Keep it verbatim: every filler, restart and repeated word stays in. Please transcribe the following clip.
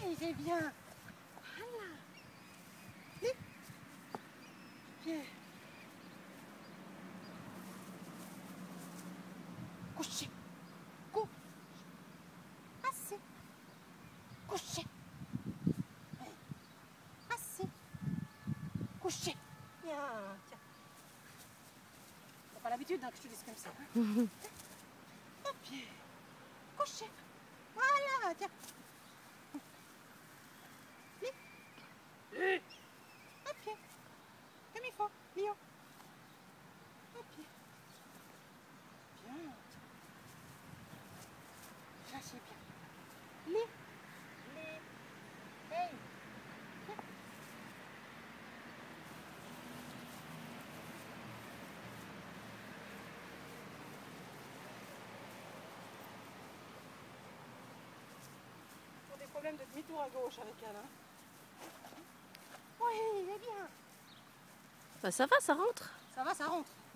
Oui, c'est bien. Voilà. Oui. Bien. Couché. Couché. Assez. Couché. Assez. Couché. Bien. Tiens. T'as pas l'habitude hein, que je te dise comme ça. Hein. Hop, bien. Couché. Voilà, tiens. Lis. Lis. Hop, bien. Comme il faut. Lio. Hop, bien. Bien. Là, c'est bien. Lis. Lis. Hey. Viens. Des problèmes de demi-tour à gauche avec elle. Hein. Oui, il est bien. Bah ça va, ça rentre. Ça va, ça rentre.